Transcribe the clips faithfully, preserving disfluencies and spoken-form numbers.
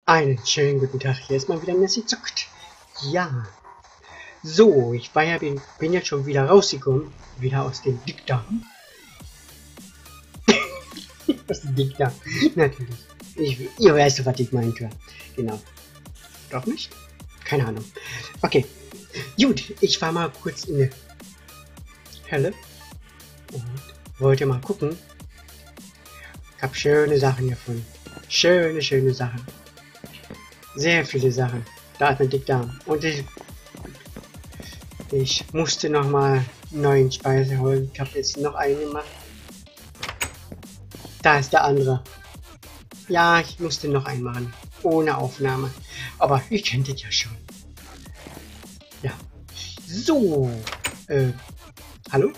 Einen schönen guten Tag, hier ist mal wieder Nessie zockt. Ja. So, ich war ja, bin, bin jetzt schon wieder rausgekommen. Wieder aus dem Dickdarm. Aus dem Dickdarm. Natürlich. Ich, ihr weißt, was ich meinte. Genau. Doch nicht? Keine Ahnung. Okay. Gut, ich war mal kurz in der Hölle. Und wollte mal gucken. Ich habe schöne Sachen gefunden. Schöne, schöne Sachen. Sehr viele Sachen. Da ist ein Dickdarm. Und ich, ich musste noch mal einen neuen Speise holen. Ich habe jetzt noch einen gemacht. Da ist der andere. Ja, ich musste noch einen machen. Ohne Aufnahme. Aber ihr kennt es ja schon. Ja. So. Äh. Hallo?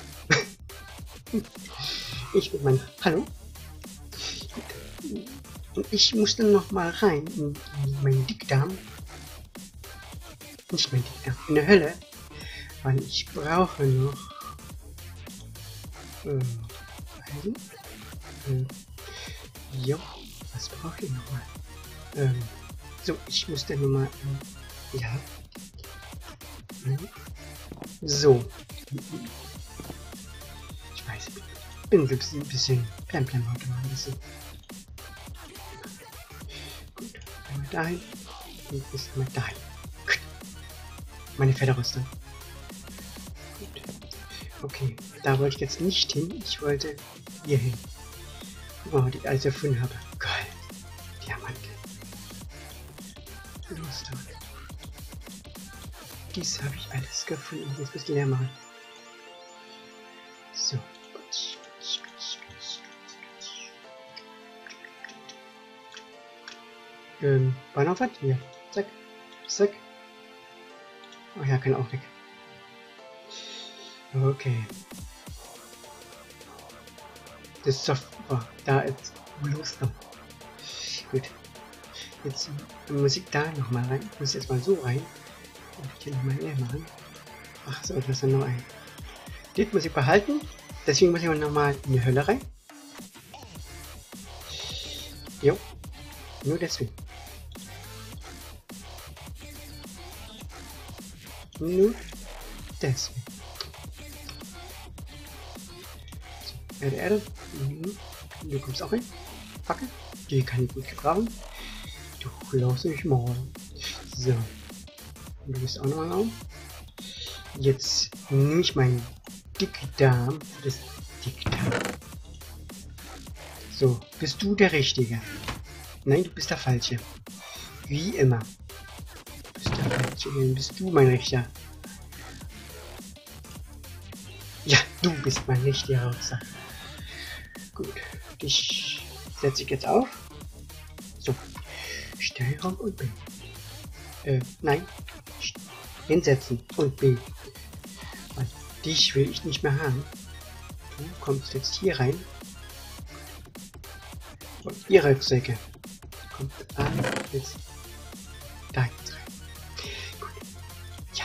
Ich mit meinem Hallo? Und ich musste noch mal rein in, in meinen Dickdarm. Nicht mein Dickdarm, in der Hölle. Weil ich brauche noch. Äh, also, äh, jo, was brauche ich noch mal? Ähm, so, ich musste nur mal. Äh, ja. So. Ich weiß, ich bin wirklich ein bisschen plem heute mal ein bisschen. Gut, einmal dahin und bis einmal dahin. Gut. Meine Pferderüstung. Gut. Okay, da wollte ich jetzt nicht hin. Ich wollte hier hin. Guck mal, was ich alles erfunden habe. Geil. Diamant. Los, da. Dies habe ich alles gefunden. Jetzt müsst ihr leer machen. So. Ähm, war noch was? Hier. Zack. Zack. Ach ja, kann auch weg. Okay. Das ist doch... Oh, da ist los noch. Gut. Jetzt muss ich da nochmal rein. Ich muss jetzt mal so rein. Und hier nochmal leer machen. Ach so, das ist dann noch ein. Das muss ich behalten. Deswegen muss ich nochmal in die Hölle rein. Jo. Nur deswegen. Nur deswegen. So, Erde, Erde. Mhm. Du kommst auch rein. Fackel. Die kann ich gut gebrauchen. Du lass mich mal. So. Und du bist auch noch auf. Jetzt nehme ich meinen Dickdarm. Das Dickdarm. So, bist du der Richtige? Nein, du bist der Falsche. Wie immer. Du bist der Falsche. Dann bist du mein Richter. Ja, du bist mein richtiger Rucksack. Gut. Dich setze ich jetzt auf. So. Steuerung und B. Äh, nein. Hinsetzen und B. Weil dich will ich nicht mehr haben. Du kommst jetzt hier rein. Und ihr Rucksäcke. Kommt an, jetzt da jetzt rein. Gut. Ja.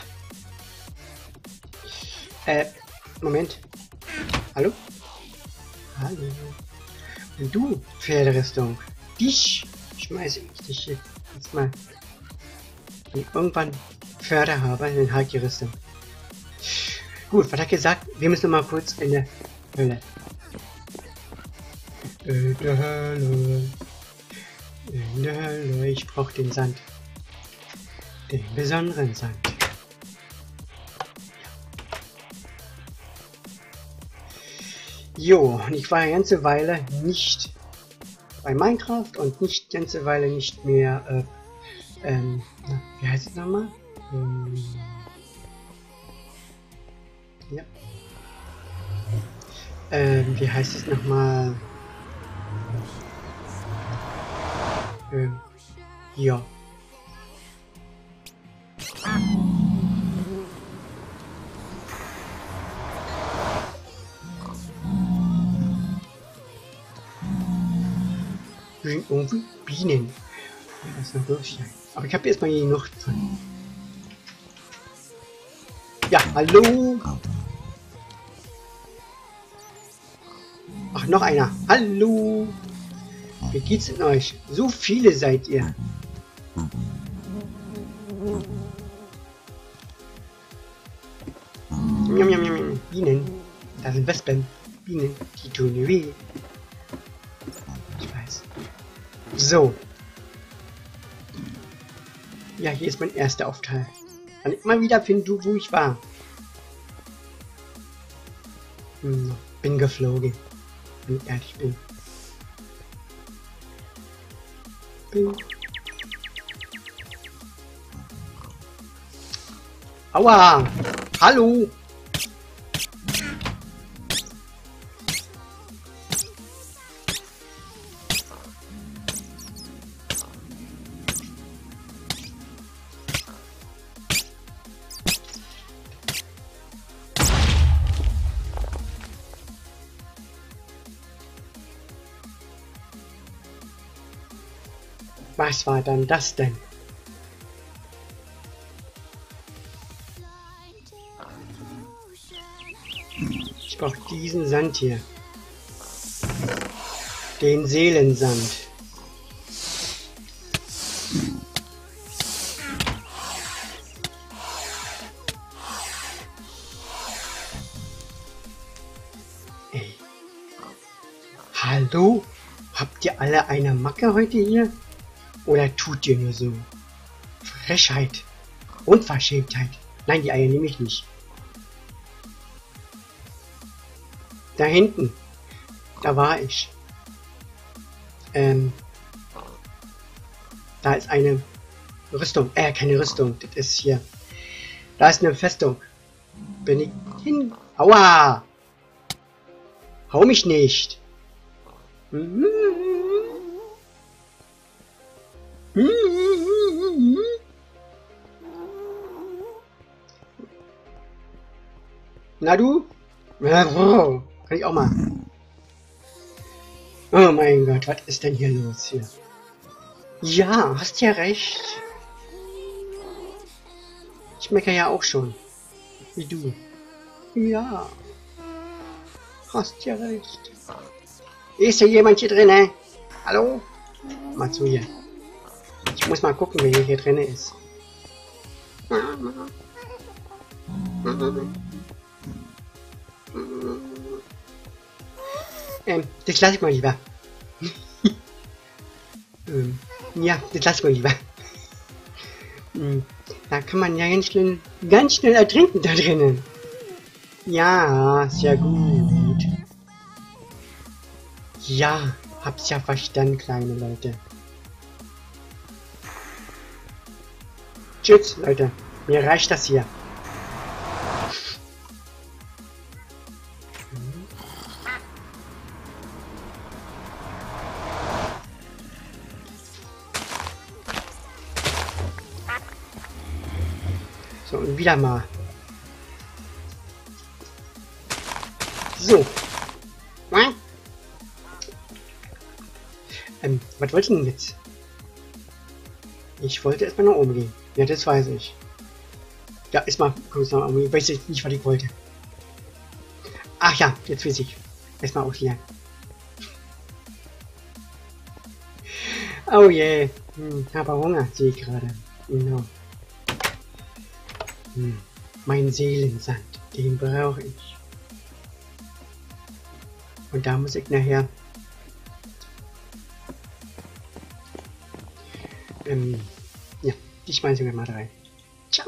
Äh, Moment. Hallo? Hallo. Und du, Pferderüstung, dich schmeiße ich dich jetzt mal. Wenn ich irgendwann Pferde habe, dann halt die Rüstung. Gut, was hat er gesagt? Wir müssen noch mal kurz in der Hölle. In der Hölle. In der Hölle. Ich brauche den Sand. Den besonderen Sand. Jo, und ich war eine ganze Weile nicht bei Minecraft und nicht eine ganze Weile nicht mehr, äh, ähm, na, wie heißt es nochmal? Ähm, ja. Ähm, wie heißt es nochmal? Ähm, ja. Irgendwie Bienen. Ja, das ist noch Durchstein. Aber ich habe erstmal hier noch drin. Ja, hallo! Ach, noch einer. Hallo! Wie geht's denn euch? So viele seid ihr. Njam, njam, njam. Bienen. Da sind Wespen. Bienen. Die tun mir weh. Ich weiß. So. Ja, hier ist mein erster Aufteil. Kann ich mal wieder finden, wo ich war. Hm, bin geflogen. Wenn ich ehrlich bin. Bin. Aua! Hallo! Was war dann das denn? Ich brauche diesen Sand hier. Den Seelensand. Ey. Hallo? Habt ihr alle eine Macke heute hier? Oder tut ihr nur so? Frechheit. Unverschämtheit. Nein, die Eier nehme ich nicht. Da hinten. Da war ich. Ähm. Da ist eine Rüstung. Äh, keine Rüstung. Das ist hier. Da ist eine Festung. Bin ich hin. Aua! Hau mich nicht. Mhm. Na du? Kann ich auch mal. Oh mein Gott, was ist denn hier los hier? Ja, hast ja recht. Ich meckere ja auch schon. Wie du. Ja. Hast ja recht. Ist hier jemand hier drin? Hallo? Mal zu hier. Ich muss mal gucken, wer hier drin ist. Ähm, das lasse ich mal lieber. ähm, ja, das lasse ich mal lieber. Da kann man ja ganz schnell, ganz schnell ertrinken da drinnen. Ja, sehr gut. Ja, hab's ja verstanden, kleine Leute. Tschüss, Leute. Mir reicht das hier. So, und wieder mal. So. Ähm, was wollte ich denn jetzt? Ich wollte erstmal nach oben gehen. Ja, das weiß ich. Ja, ist mal kurz nach oben. Ich weiß jetzt nicht, was ich wollte. Ach ja, jetzt weiß ich. Erstmal ausleeren. Oh je. Yeah. Hm, habe Hunger, sehe ich gerade. Genau. Hm. Mein Seelensand, den brauche ich. Und da muss ich nachher ähm, ja, die schmeißen wir mal rein. Ciao.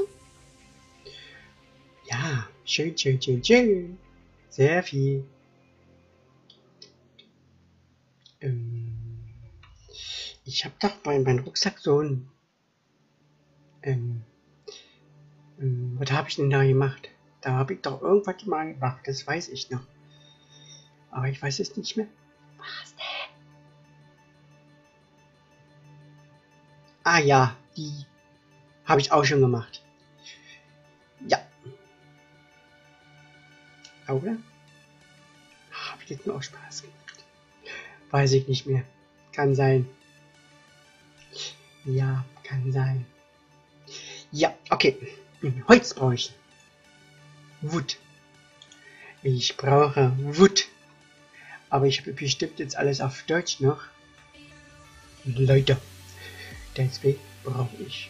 Ja, schön, schön, schön, schön. Sehr viel. Ähm, ich habe doch bei meinem Rucksack so ein ähm, ähm, was habe ich denn da gemacht? Da habe ich doch irgendwas mal gemacht, das weiß ich noch. Aber ich weiß es nicht mehr. Was denn? Ah ja, die habe ich auch schon gemacht. Ja. Oder? Habe ich jetzt nur auch Spaß gemacht? Weiß ich nicht mehr. Kann sein. Ja, kann sein. Ja, okay. Holz brauche ich. Wood. Ich brauche Wood. Aber ich habe bestimmt jetzt alles auf Deutsch noch. Leute. Deswegen brauche ich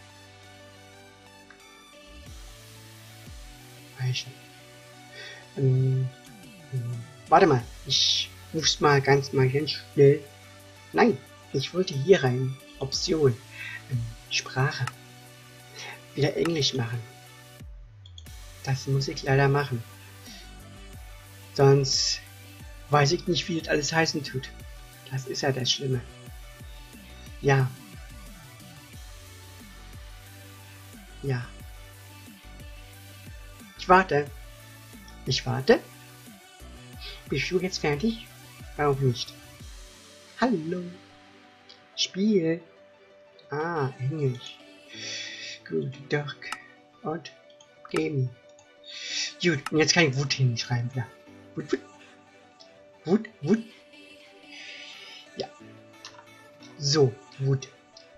Eichen. Ähm, ähm, warte mal, ich muss mal ganz mal ganz schnell. Nein, ich wollte hier rein. Option. Ähm, Sprache. Wieder Englisch machen. Das muss ich leider machen. Sonst weiß ich nicht, wie das alles heißen tut. Das ist ja das Schlimme. Ja. Ja. Ich warte. Ich warte. Bist du jetzt fertig? Warum nicht? Hallo. Spiel. Ah, Englisch. Gut, Dirk. Und Game. Gut, und jetzt kann ich Wut hinschreiben. Ja. Wut, Wut. Wut, Wut. Ja. So, Wut.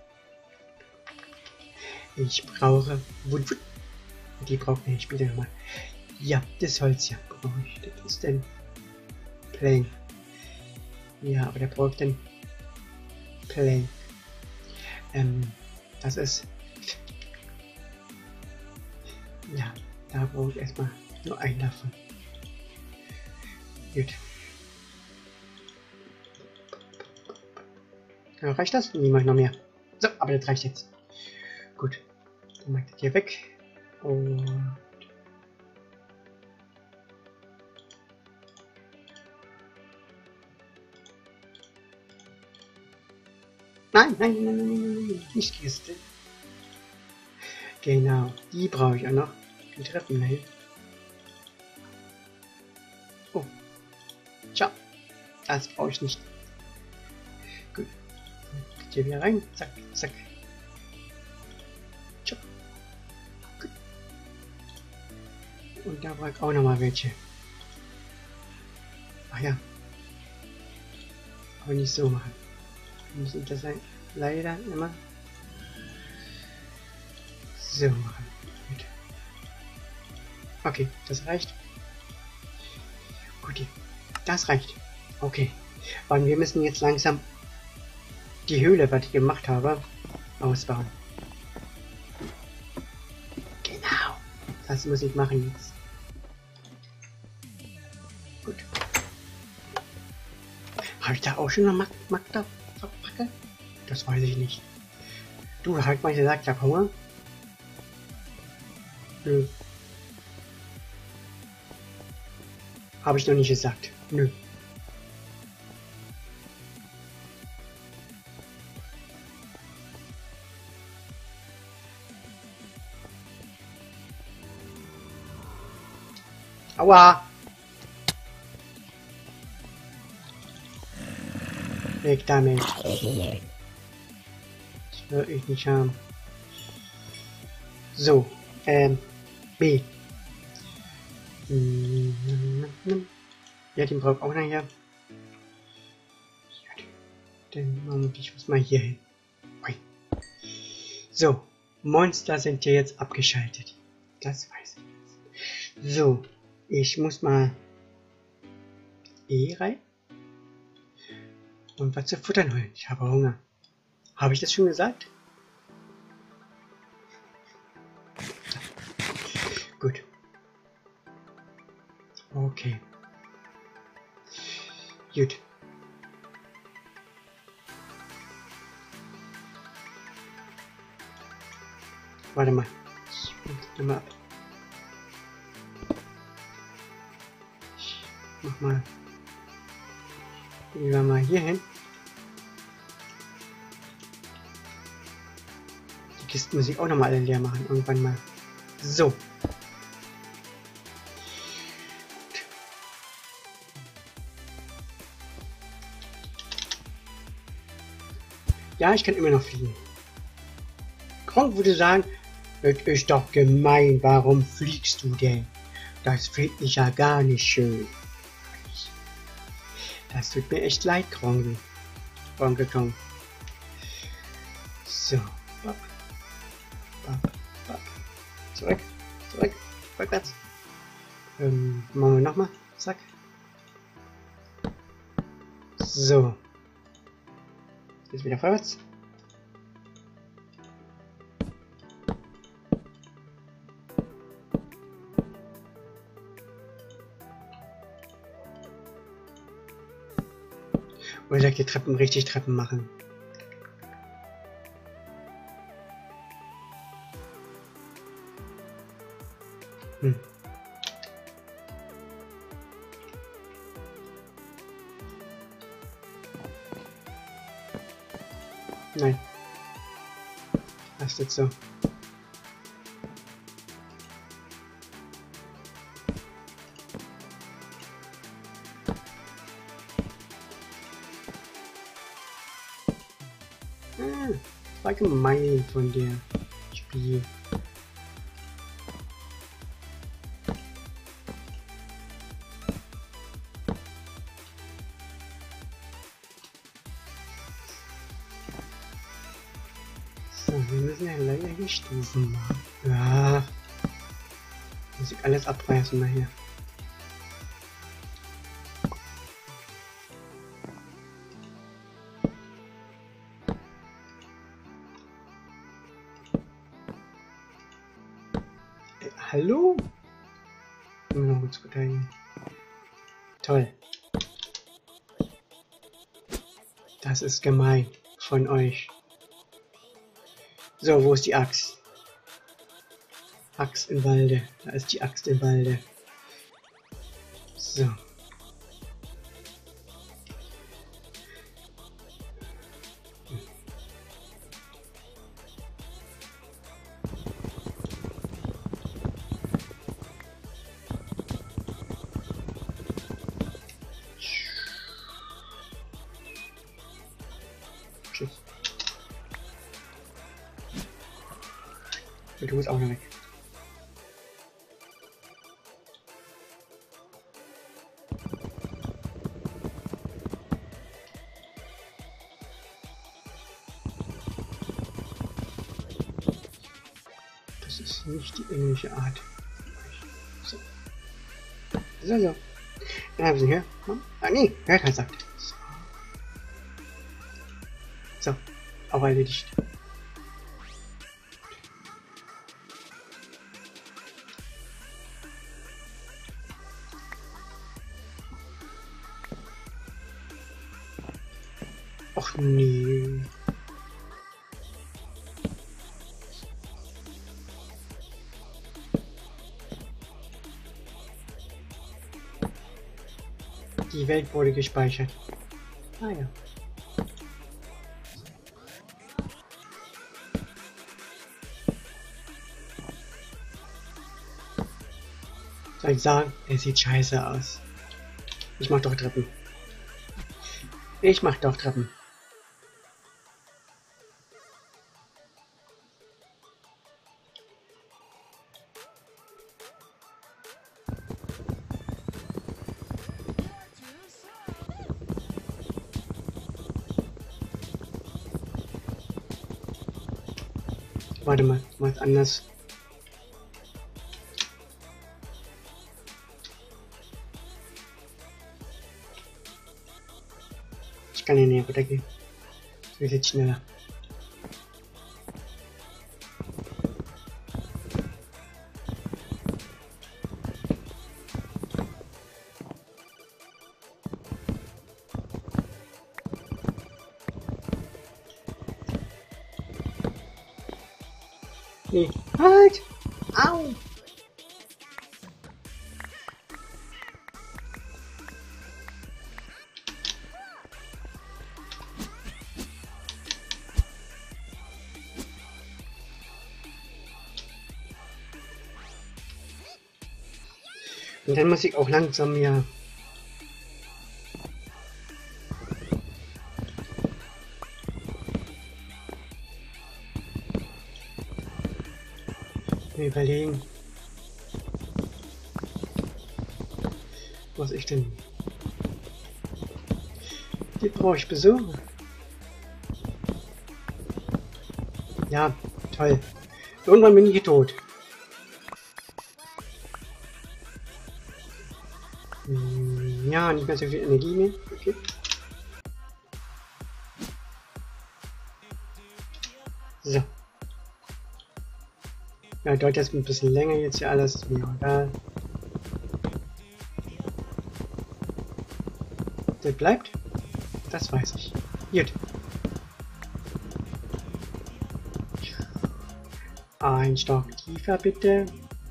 Ich brauche Wut, Wut. Die braucht man später nochmal. Ja, das Holz ja brauche ich. Das ist denn Plank. Ja, aber der braucht dann Plank. Ähm, das ist. Ja, da brauche ich erstmal nur einen davon. Gut. Ja, reicht das? Nee, mach ich noch mehr. So, aber das reicht jetzt. Gut. Dann mach ich das hier weg. Und Nein, nein, nein, nein, nein, nein, nein, nicht Kiste. Genau, die brauche ich auch noch. Die Treppen hält. Oh. Ciao. Das brauche ich nicht. Gut. Hier wieder rein. Zack, zack. Ciao. Gut. Und da brauche ich auch noch mal welche. Ach ja. Aber nicht so machen. Wir müssen das leider immer so machen. Gut. Okay, das reicht. Gut, das reicht. Okay. Und wir müssen jetzt langsam die Höhle, was ich gemacht habe, ausbauen. Genau. Das muss ich machen jetzt. Gut. Habe ich da auch schon noch Mag Magda verpacke? Das weiß ich nicht. Du, halt mal gesagt, ich habe Hunger. Nö. Habe ich noch nicht gesagt. Nö. Aua! Weg damit. Das will ich nicht haben. So, ähm, B. Ja, den braucht auch nachher. Den Moment, ich muss mal hier hin. So, Monster sind ja jetzt abgeschaltet. Das weiß ich jetzt. So, ich muss mal E rein. Und was zu futtern holen. Ich habe Hunger. Habe ich das schon gesagt? Gut. Okay. Gut. Warte mal. Ich mach mal ab. Ich mach mal. Gehen wir mal hier hin. Die Kisten muss ich auch noch mal alle leer machen. Irgendwann mal. So. Ja, ich kann immer noch fliegen. Gronk würde sagen, das ist doch gemein, warum fliegst du denn? Das finde ich ja gar nicht schön. Das tut mir echt leid, Gronk. Gronk, Gronk. So. Bop. Bop. Bop. Zurück. Zurück. Rückwärts. Ähm, machen wir nochmal. Zack. So. Jetzt wieder vorwärts. Oder die Treppen richtig Treppen machen. Hm. Nein. Das ist jetzt so. Ah, war gemein von der Spiel. So, wir müssen ja leider die Stufen machen. Ja. Muss ich alles abreißen mal hier. Äh, hallo? Nur noch kurz verteidigen. Toll. Das ist gemein von euch. So, wo ist die Axt? Axt im Walde. Da ist die Axt im Walde. So. Tschüss. Und du musst auch noch weg. Das ist nicht die ähnliche Art. So. So, so. Dann haben sie hier. Ah, nee, wer hat gesagt. So. So. Auch erledigt. Och nee. Die Welt wurde gespeichert. Ah ja. Soll ich sagen, es sieht scheiße aus. Ich mach doch Treppen. Ich mach doch Treppen. Warte mal, mal anders. Ich kann hier näher runtergehen. Wir sind schneller. Nee. Halt! Au! Und dann muss ich auch langsam ja mir überlegen, was ich denn. Die brauche ich besuchen. Ja, toll. Irgendwann bin ich hier tot. Ja, nicht mehr so viel Energie mehr. Okay. So. Ja, dauert jetzt ein bisschen länger jetzt hier alles. Ist mir auch egal. Das bleibt. Das weiß ich. Gut. Ein Stock tiefer, bitte.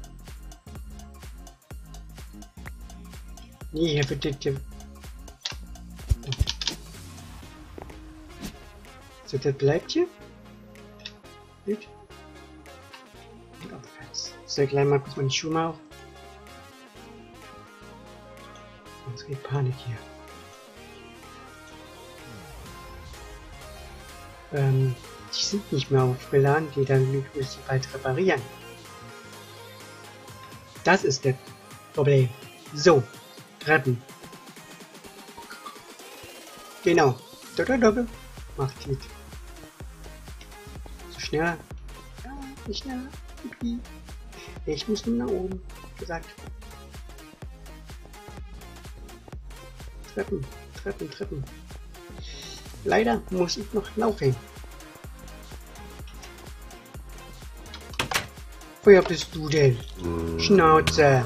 Nee, hier bitte. Hier. So, das bleibt hier. Gut. Und aufwärts. So, gleich mal kurz meine Schuhe auf. Sonst geht Panik hier. Ähm, die sind nicht mehr aufgeladen, die dann muss ich bald reparieren. Das ist das Problem. So, Treppen. Genau. Doppel, doppel. Macht gut. So schneller. Ja, nicht schneller. Ich muss nur nach oben. Gesagt. Treppen, Treppen, Treppen. Leider muss ich noch laufen. Woher bist du denn? Schnauze.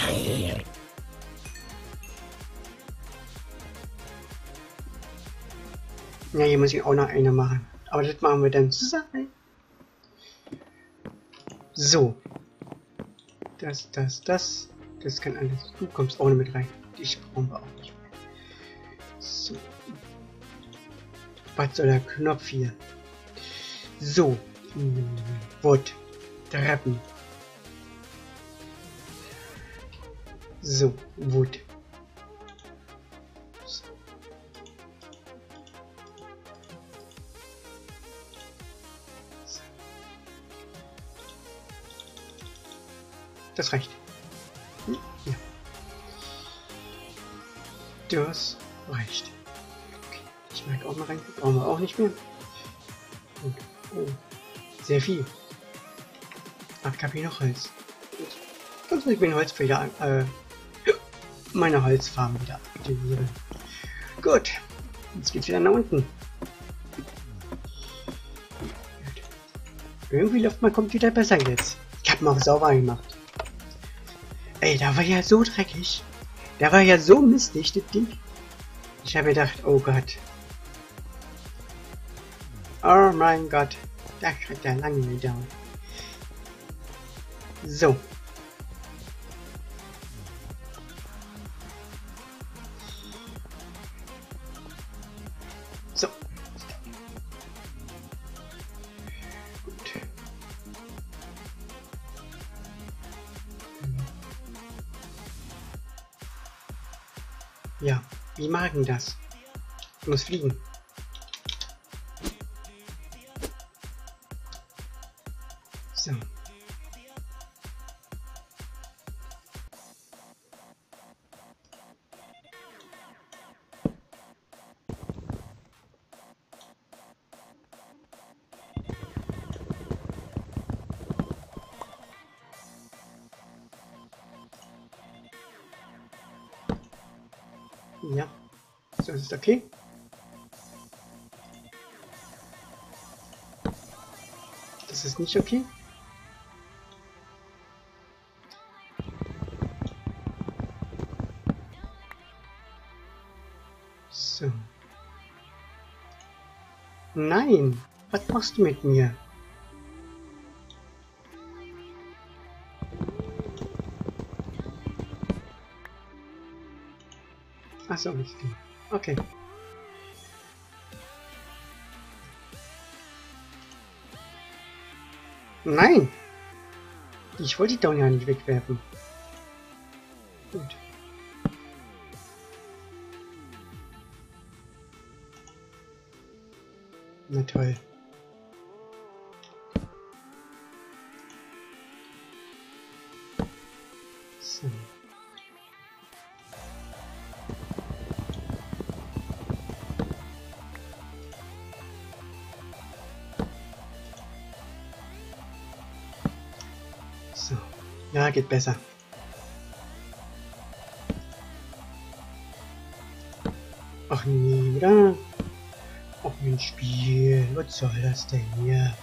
Ja, hier muss ich auch noch eine machen. Aber das machen wir dann zusammen. So. Das, das, das. Das kann alles. Du kommst auch mit rein. Ich brauche wir auch nicht mehr. So. Was soll der Knopf hier? So. Wood. Treppen. So. Wood. So. Das reicht. Hm? Ja. Das reicht. Okay. Ich merke auch mal rein. Brauchen wir auch nicht mehr. Und, oh, sehr viel. Ach, ich habe hier noch Holz. Sonst muss ich meine Holzfeder, äh, meine Holzfarm wieder aktivieren. Gut. Jetzt geht's wieder nach unten. Irgendwie läuft mein Computer besser jetzt. Ich habe ihn auch sauber gemacht. Ey, da war ja so dreckig. Da war ja so mistig, das Ding. Ich habe gedacht, oh Gott. Oh mein Gott. Das hat ja lange gedauert. So. So. Gut. Ja, wie magen das? Ich muss fliegen. So. Ja, so ist es okay. Das ist nicht okay. So. Nein, was machst du mit mir? Ach so, nicht. Okay. Nein! Ich wollte die doch ja nicht wegwerfen. Gut. Na toll. So. So. Ja, geht besser. Ach nee, oder? Ach mein Spiel, was soll das denn hier?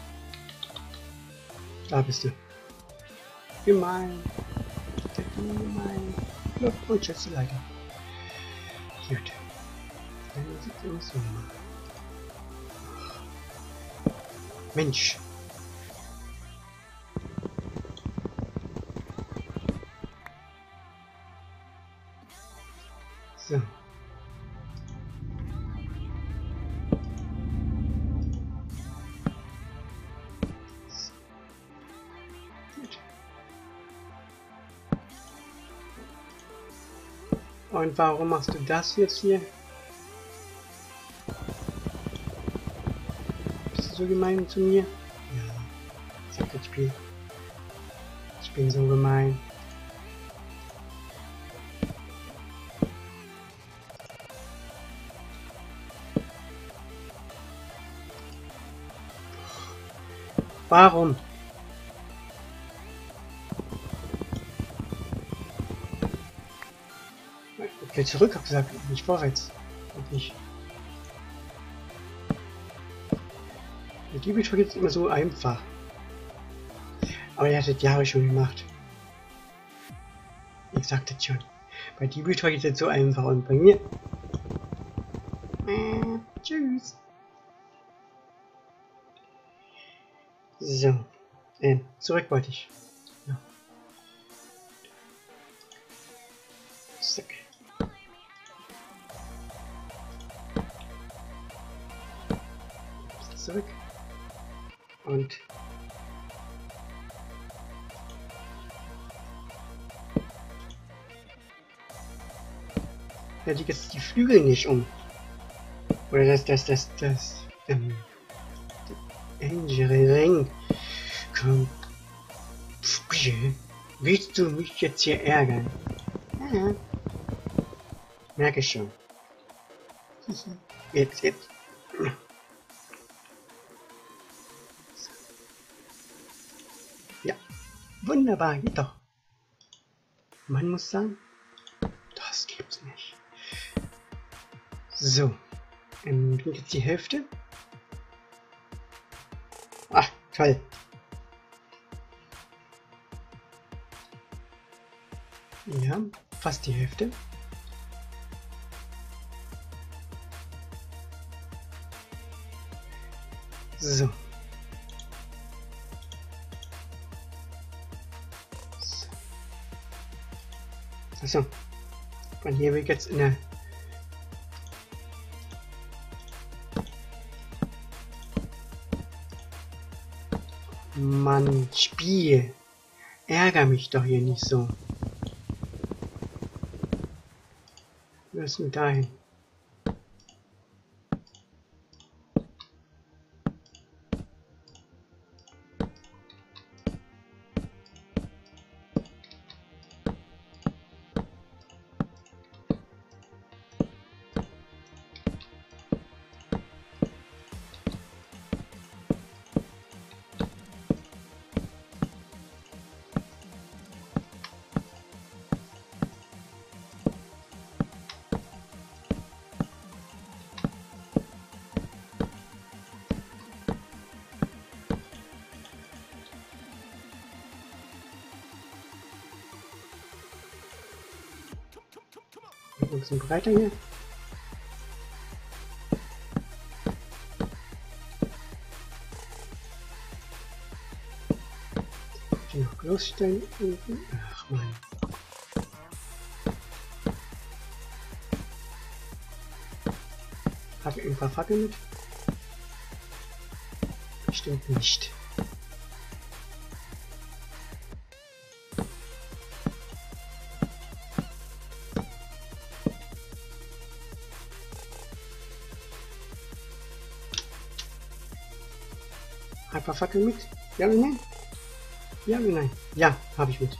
Da bist du. Gemein. Gemein. Glückwunsch, Schätzeleiter. Gut. Dann sieht es immer so. Mensch. So. Und warum machst du das jetzt hier? Bist du so gemein zu mir? Ja, sagt das Spiel. Ich bin so gemein. Warum? Ich will zurück, hab gesagt, nicht vorwärts. Und nicht. Und die Betrug ist immer so einfach. Aber er hat das Jahre schon gemacht. Ich sagte es schon. Bei die Betrug ist es so einfach und bei mir. Äh, tschüss. So. Äh, zurück wollte ich. Ja. Zack. Zurück. Und ja, die jetzt die Flügel nicht um. Oder das, das, das, das, ähm, Ring. Komm. Willst du mich jetzt hier ärgern? Ja. Merke ich schon. Jetzt, jetzt. Ja. Wunderbar, geht doch. Man muss sagen, das gibt's nicht. So. Ähm, bringt jetzt die Hälfte. Ach, toll. Ja, fast die Hälfte. So. Achso. Von hier will ich jetzt in der Mann, Spiel. Ärger mich doch hier nicht so. Wo ist denn dahin? Ein bisschen breiter hier. Hier noch Großstein unten. Ach man. Habe ich ein paar Fackeln mit? Bestimmt nicht. Ein paar Fackeln mit? Ja oder nein? Ja oder nein? Ja, habe ich mit.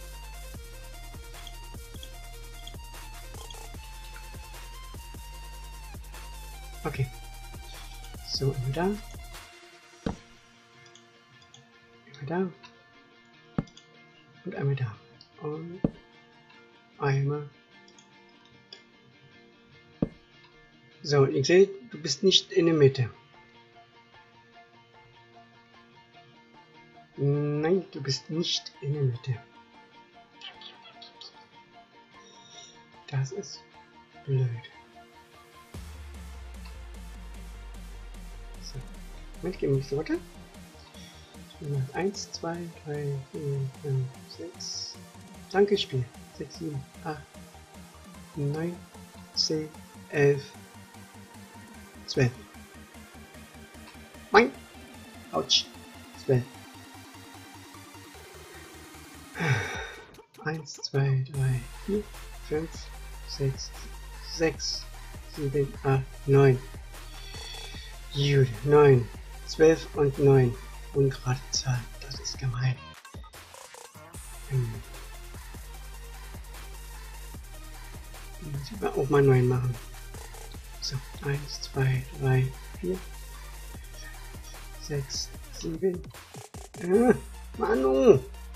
Okay. So, immer da. Immer da. Und einmal da. Und einmal. So, ich sehe, du bist nicht in der Mitte. Nein, du bist nicht in der Mitte. Das ist blöd. Moment, gehen wir nicht so weiter. eins, zwei, drei, vier, fünf, sechs. Danke, Spiel. sechs, sieben, acht, neun, zehn, elf, zwölf. Mein! Autsch. zwölf. eins, zwei, drei, vier, fünf, sechs, sechs, sieben, acht, neun. Gut, neun, zwölf und neun. Ungerade Zahl, das ist gemein. Hm. Muss ich auch mal neun machen. So, eins, zwei, drei, vier, sechs, sieben. Äh, Manu!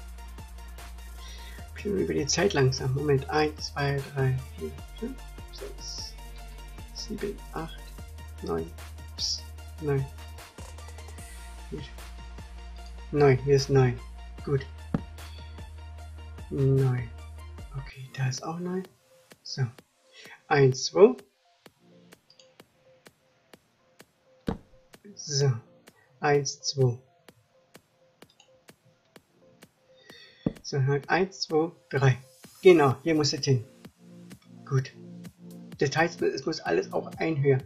Ich bin über die Zeit langsam. Moment, eins, zwei, drei, vier, fünf, sechs, sieben, acht, neun, neun. neun, hier ist neun. Gut. neun. Okay, da ist auch neun. So. eins, zwei. So. eins, zwei. So, eins, zwei, drei. Genau, hier muss es hin. Gut. Das heißt, es muss alles auf ein Höher.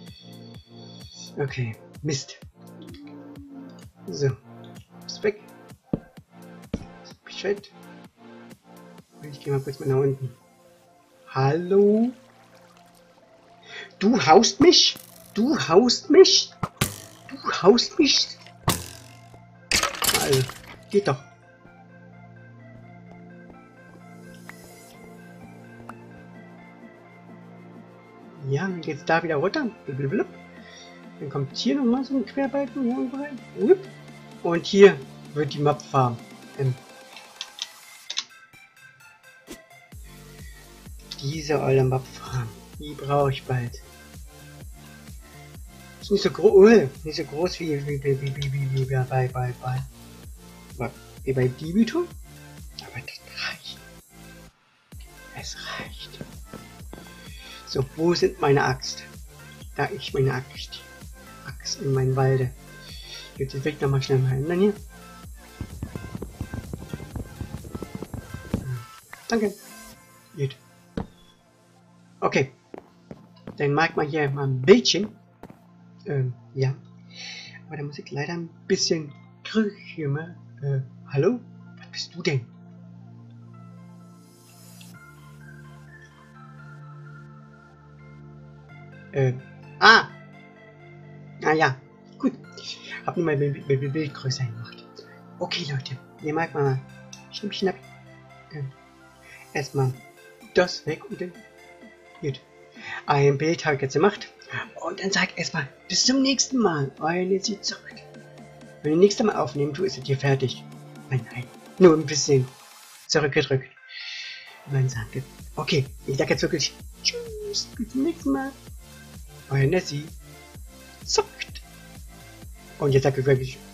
Okay. Mist. So. Ist weg. Bescheid. Ich gehe mal kurz mal nach unten. Hallo? Du haust mich? Du haust mich? Du haust mich? Also, geht doch. Ja, dann geht's da wieder runter. Blablabla. Dann kommt hier nochmal so ein Querbalken irgendwo rein. Und hier wird die Map Farm. Ähm, diese olle Map Farm. Die brauche ich bald. Ist nicht so groß, nicht so groß wie wie wie wie wie wie, wie bei bei bei wie bei Debitor. Aber das reicht. Es reicht. So, wo sind meine Axt? Da ich meine Axt. Axt in meinem Walde. Jetzt den Weg nochmal schnell mal ändern hier. Danke. Gut. Okay. Dann mag man hier mal ein Bildchen. Ähm, ja. Aber da muss ich leider ein bisschen hier mal. Äh, hallo? Was bist du denn? Äh, ah! Ah ja, gut. Hab nur mal Bild größer gemacht. Okay, Leute. Ihr mag mal schnipp, schnapp. Äh, erstmal das weg und dann. Gut. Ein Bild habe ich jetzt gemacht. Und dann sag ich erstmal bis zum nächsten Mal. Eine sieht zurück. Wenn ich nächstes Mal aufnehmen tue, ist es hier fertig. Nein, nein. Nur ein bisschen zurückgedrückt. Und dann sagt okay, ich sage jetzt wirklich tschüss, bis zum nächsten Mal. Euer Nessie. Zockt. Und jetzt sage ich wirklich